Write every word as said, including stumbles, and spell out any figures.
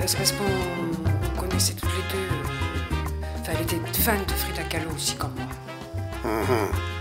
c'est parce qu'on connaissait toutes les deux. Enfin, elle était fan de Frida Kahlo aussi, comme moi. Uh-huh.